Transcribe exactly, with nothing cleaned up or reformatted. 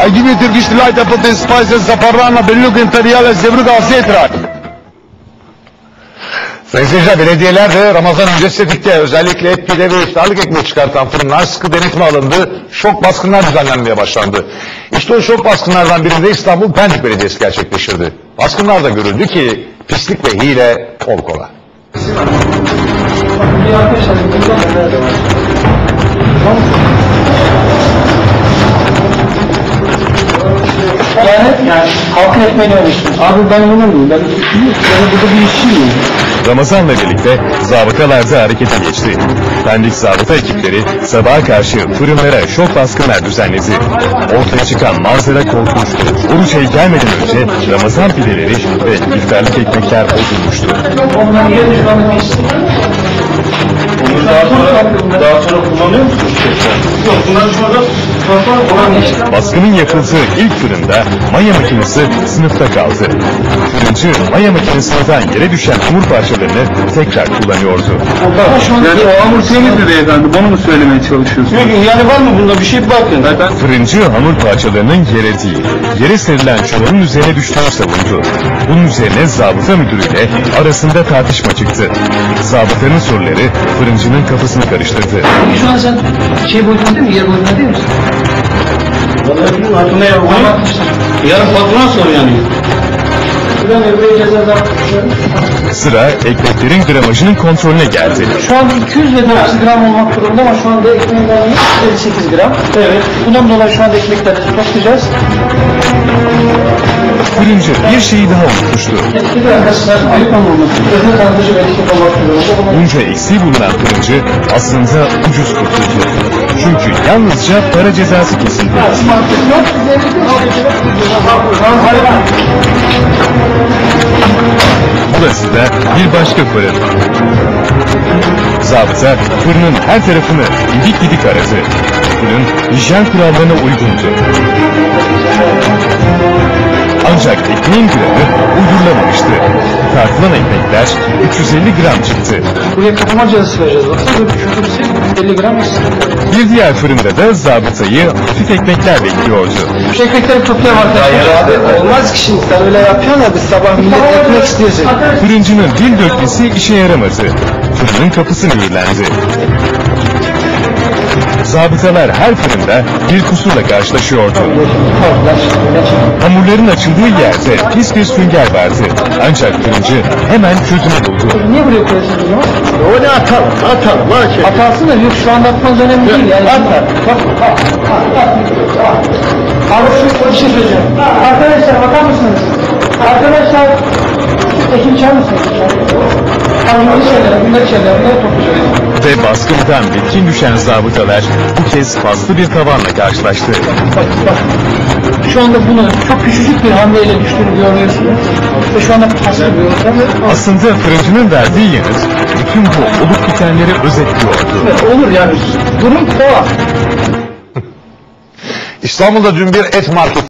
I give you Turkish delight, I put in spices, zaparrana, belluk, imperiale, zebruga, asetrak. Sayın seyirciler, belediyeler de Ramazan öncesi tetikte özellikle et, pide ve iftarlık ekmeği çıkartan fırınlar sıkı denetime alındı. Şok baskınlar düzenlenmeye başlandı. İşte o şok baskınlardan birinde İstanbul Pendik Belediyesi gerçekleştirdi. Baskınlarda görüldü ki pislik ve hile kol kola. Yani, yani halkın ekmeğini vermiştim. Abi ben bunu muyum? Ben yani burada bir işçi miyim? Ramazan'la birlikte zabıtalar da harekete geçti. Pendik zabıta ekipleri sabaha karşı fırınlara şok baskınlar düzenledi. Ortaya çıkan manzara korkunçtu. Oruç ayı gelmeden önce Ramazan pideleri ve iftarlık ekmekler bozulmuştu. Ondan yeri şu anda geçti. Onu daha sonra, daha sonra kullanıyor musunuz? Yok, bundan sonra sonra geçti. Baskının yapıldığı ilk fırında maya makinesi sınıfta kaldı. Fırıncı maya makinesinden yere düşen hamur parçalarını tekrar kullanıyordu. Yani o hamur temiz mi beyefendi? Bunu mu söylemeye çalışıyorsunuz? Yok, yani var mı bunda bir şey bakın. Ben... Fırıncı hamur parçalarının yere değil, yere serilen çuvalın üzerine düştüğünü savundu. Bunun üzerine zabıta müdürüyle arasında tartışma çıktı. Zabıtanın soruları fırıncının kafasını karıştırdı. Şu an sen şey boyutunda değil mi? Yer boyutunda değil misin? Vallahi bilmiyorum. Aklına yer boyutunda. Yarın patrona sor yani. Buradan öbüreye cezalar Sıra ekmeklerin gramajının kontrolüne geldi. Şu anda iki yüz ve dokuz gram olmak durumunda ama şu anda ekmeğin oranı elli sekiz gram. Evet. Bundan dolayı şu anda ekmekleri toplayacağız. Fırıncı bir şeyi daha unutmuştu. Etkili arkadaşlar ayıp olmaması. Özel tanıtıcı ve ekip olmak durumunda. Bunca eksiği bulunan fırıncı aslında ucuz kurtuldu. Çünkü yalnızca para cezası kesildi. Burası da bir başka fırın. Zabıta fırının her tarafını didik didik aradı. Fırın hijyen kurallarına uygundu. Ancak ekmeğin gramı uydurulamamıştı. Tartılan ekmekler üç yüz elli gram çıktı. Buraya kapama cezası vereceğiz. Baksana şurada elli gram mısın? Bir diğer fırında da zabıtayı hafif ekmekler bekliyordu. Şu ekmekleri toplayalım arkadaşlar. Hayır abi olmaz ki şimdi sen öyle yapıyorsun da biz sabah millet ekmek istiyorsun. Fırıncının dil dökmesi işe yaramadı. Fırının kapısı mühürlendi. Zabıtalar her fırında bir kusurla karşılaşıyordu. Hamurların açıldığı yerde pis bir sünger vardı. Ancak fırıncı hemen çözümü buldu. Niye buraya koyuyorsunuz o zaman? O ne atalım, atalım, var şey. Atarsın da yok şu anda atmanız önemli değil yani. Atar. Bak, bak, bak. Abi şu bir şey söyleyeceğim. Arkadaşlar bakar mısınız? Arkadaşlar ekim çağır mısınız? Abi bunları şeyler, bunları şeyler, bunları toplayacağız. Ve baskından bitkin düşen zabıtalar bu kez paslı bir tavanla karşılaştı. Bak bak. Şu anda bunu çok küçücük bir hamleyle düştüğünü görüyorsunuz. Ve şu anda paslı bir ortam. Aslında fırıncının verdiği yanıt bütün bu olup bitenleri özetliyordu. Evet, olur yani. Durum o. İstanbul'da dün bir et marketi